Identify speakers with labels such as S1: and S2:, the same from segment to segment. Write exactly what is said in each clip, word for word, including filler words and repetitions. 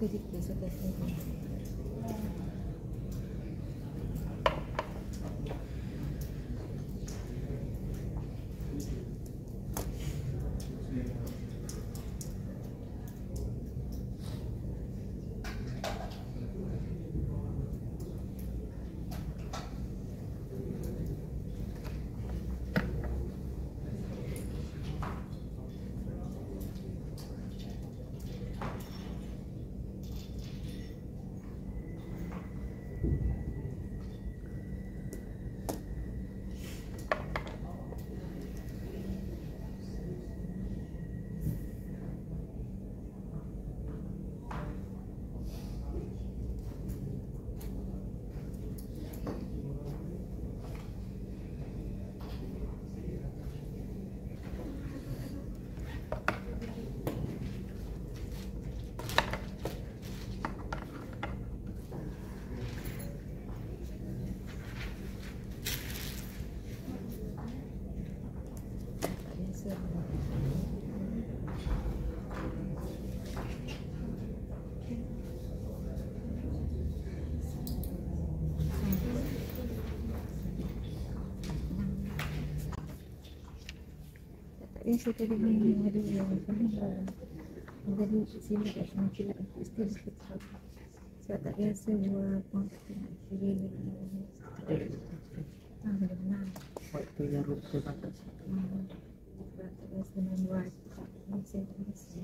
S1: sikit so test lagi. Saya tadi ni ada yang pernah jadi sini kat sini kita mesti sebab saya tak biasa buat konten sini. Ah, benar. Waktu yang rupa batas. Tak biasa membuat konten sini.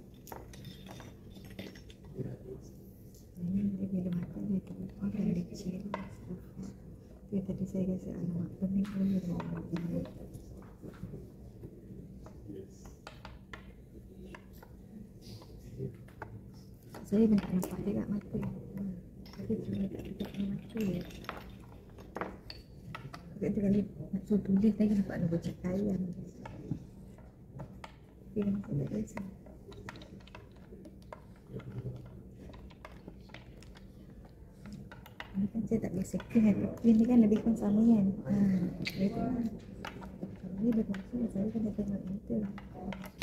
S1: Ini dia bila makan dia tu orang dia kecil. Dia tadi saya rasa anak pening pening dia. Saya dah nampak dia kat mata. Tapi cuma tak dekat mata je. Dekat tu kali nak suruh tulis lagi nampak ada bocah kayan. Tapi yang saya tak biasa. Ini kan saya tak biasa clean. Clean ni kan lebih kurang sama kan. Haa. Dia tu lah. Ini lebih kurang saya kan dah tengok mata.